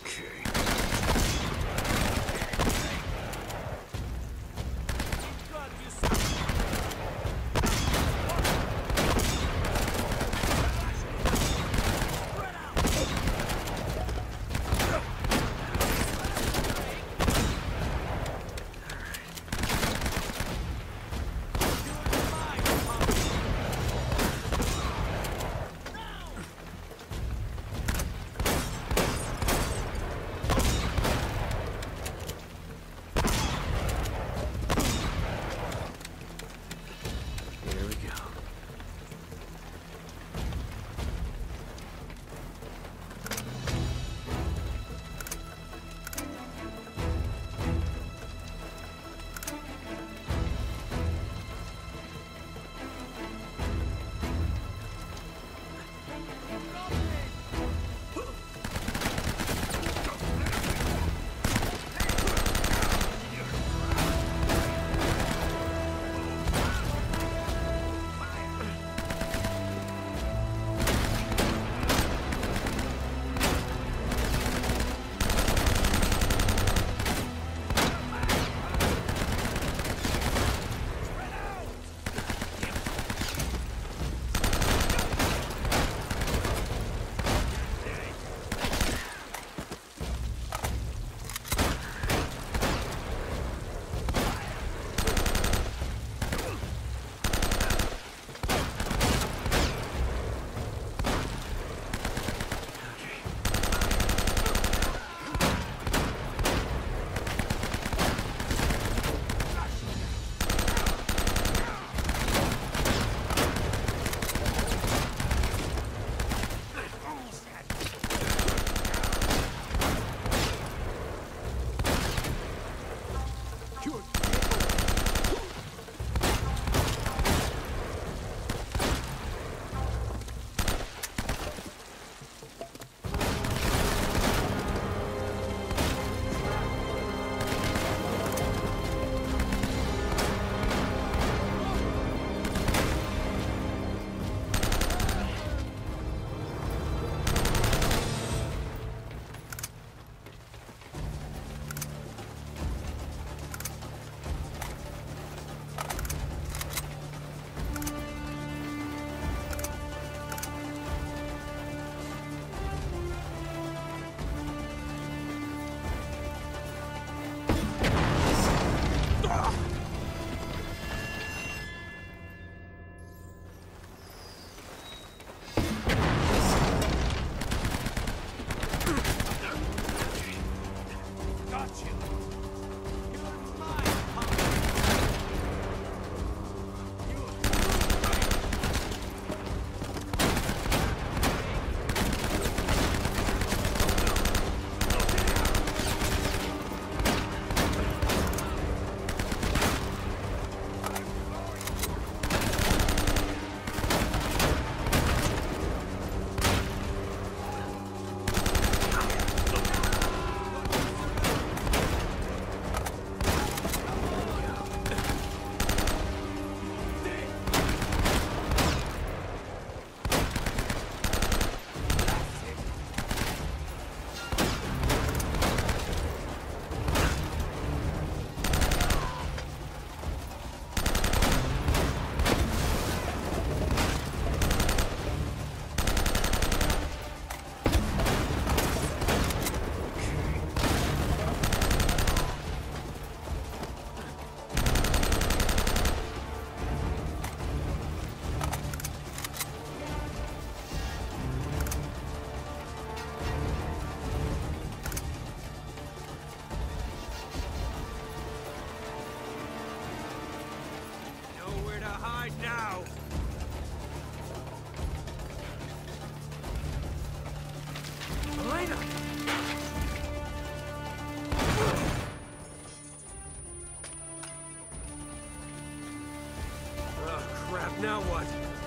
Now what?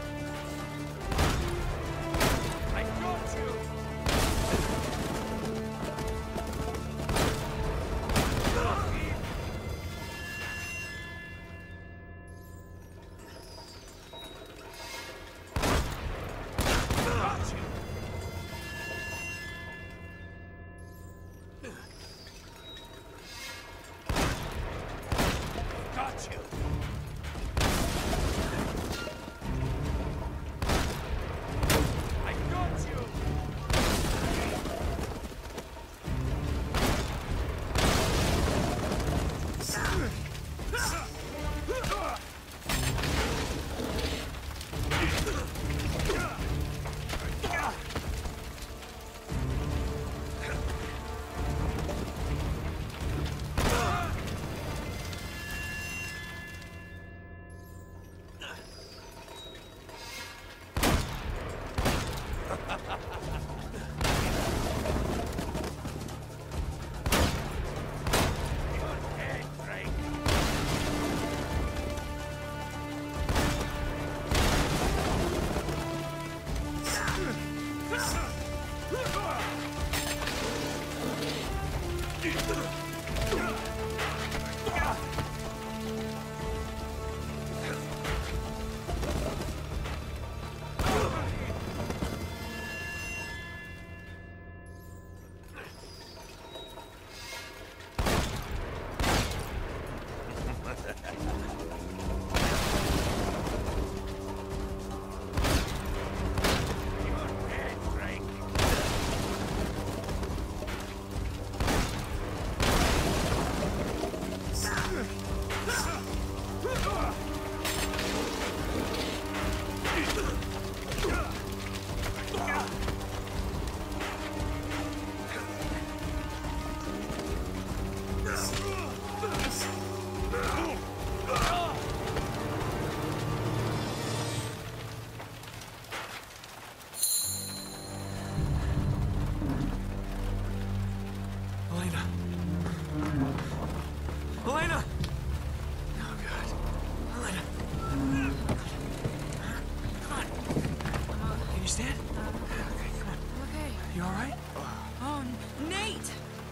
I got you! Elena! Elena! Oh, God. Elena! Come on. Can you stand? Okay, come on. Okay. You all right? Oh, Nate!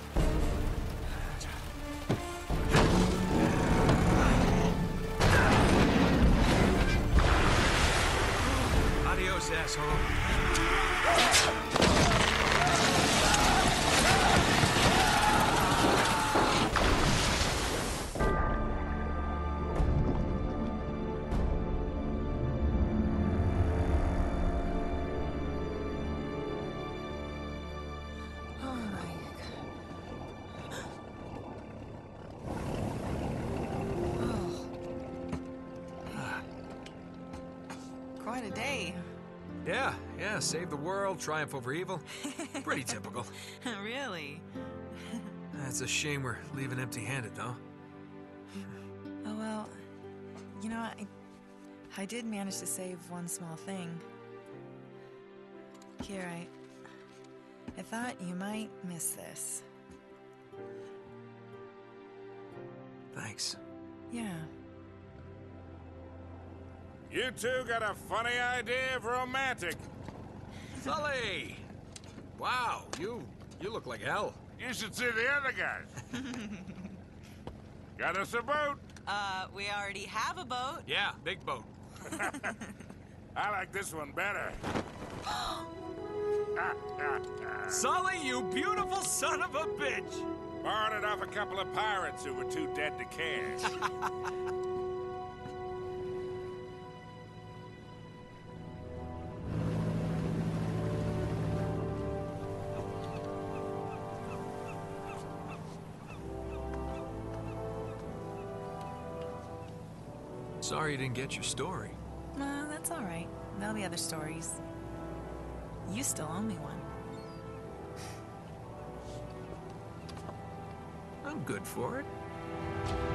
Adios, asshole. Oh my God. Quite a day. Yeah, save the world, triumph over evil. Pretty typical. Really? It's a shame we're leaving empty-handed, though. Oh, well, you know, I did manage to save one small thing. Here, I thought you might miss this. Thanks. Yeah. You two got a funny idea of romantic. Sully! Wow, you look like hell. You should see the other guys. Got us a boat. We already have a boat. Yeah, big boat. I like this one better. Sully, you beautiful son of a bitch! Borrowed it off a couple of pirates who were too dead to care. Sorry you didn't get your story. That's all right. There'll be other stories. You still owe me one. I'm good for it.